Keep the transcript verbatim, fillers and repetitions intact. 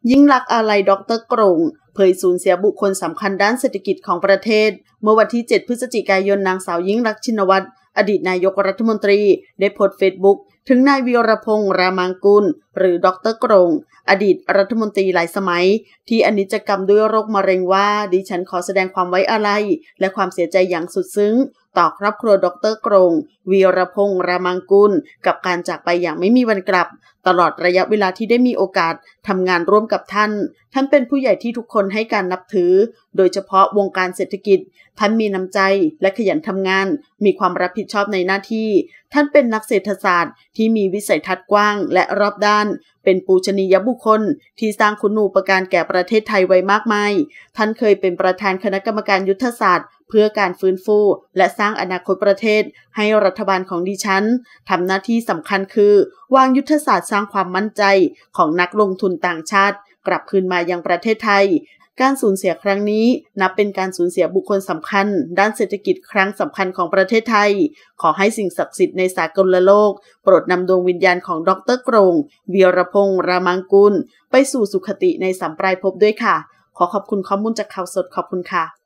ยิ่งลักษณ์อาลัยดร.กรงเผยสูญเสียบุคคลสำคัญด้านเศรษฐกิจของประเทศเมื่อวันที่เจ็ดพฤศจิกายนนางสาวยิ่งลักษณ์ชินวัตรอดีตนายกรัฐมนตรีได้โพสต์เฟซบุ๊กถึงนายวีรพงษ์รามังกุลหรือดร.กรงอดีตรัฐมนตรีหลายสมัยที่อนิจกรรมด้วยโรคมะเร็งว่าดิฉันขอแสดงความไว้อาลัยและความเสียใจอย่างสุดซึ้งต่อครอบครัวดร.กรงวีรพงษ์รามังกุลกับการจากไปอย่างไม่มีวันกลับตลอดระยะเวลาที่ได้มีโอกาสทำงานร่วมกับท่านท่านเป็นผู้ใหญ่ที่ทุกคนให้การนับถือโดยเฉพาะวงการเศรษฐกิจท่านมีน้ำใจและขยันทำงานมีความรับผิดชอบในหน้าที่ท่านเป็นนักเศรษฐศาสตร์ที่มีวิสัยทัศน์กว้างและรอบด้านเป็นปูชนียบุคคลที่สร้างคุณูปการแก่ประเทศไทยไว้มากมายท่านเคยเป็นประธานคณะกรรมการยุทธศาสตร์เพื่อการฟื้นฟูและสร้างอนาคตประเทศให้รัฐบาลของดิฉันทำหน้าที่สำคัญคือวางยุทธศาสตร์สร้างความมั่นใจของนักลงทุนต่างชาติกลับคืนมายังประเทศไทยการสูญเสียครั้งนี้นับเป็นการสูญเสียบุคคลสำคัญด้านเศรษฐกิจครั้งสำคัญของประเทศไทยขอให้สิ่งศักดิ์สิทธิ์ในสากลโลกโปรดนำดวงวิญญาณของดร.กรงวีรพงษ์รามังกุลไปสู่สุคติในสัมปรายภพด้วยค่ะขอขอบคุณข้อมูลจากข่าวสดขอบคุณค่ะ